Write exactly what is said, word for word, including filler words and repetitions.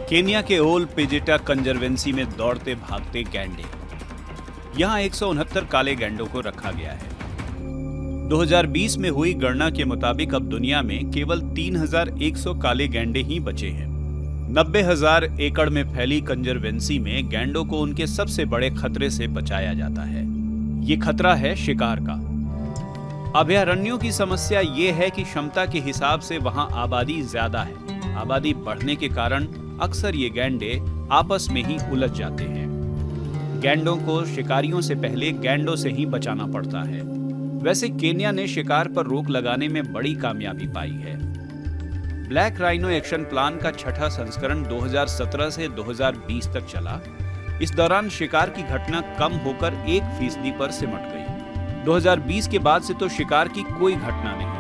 Kenya के ओल पिजिटा conservancy में दौड़ते भागते गैंडे। यहाँ एक सौ उनहत्तर काले गैंडों को रखा गया है। दो हज़ार बीस में हुई गणना के मुताबिक अब दुनिया में केवल तीन हज़ार एक सौ काले गैंडे ही बचे हैं। नब्बे हज़ार एकड़ में फैली कंजर्वेंसी में गैंडों को उनके सबसे बड़े खतरे से बचाया जाता है। ये खतरा है शिकार का। अभयारण्यों की समस्या ये है कि क्षमता के हिसाब से वहां आबादी ज्यादा है। आबादी बढ़ने के कारण अक्सर ये गैंडे आपस में ही उलझ जाते हैं। गैंडों को शिकारियों से पहले गैंडों से ही बचाना पड़ता है। वैसे केन्या ने शिकार पर रोक लगाने में बड़ी कामयाबी पाई है। ब्लैक राइनो एक्शन प्लान का छठा संस्करण दो हज़ार सत्रह से दो हज़ार बीस तक चला। इस दौरान शिकार की घटना कम होकर एक फीसदी पर सिमट गई। दो हज़ार बीस के बाद से तो शिकार की कोई घटना नहीं।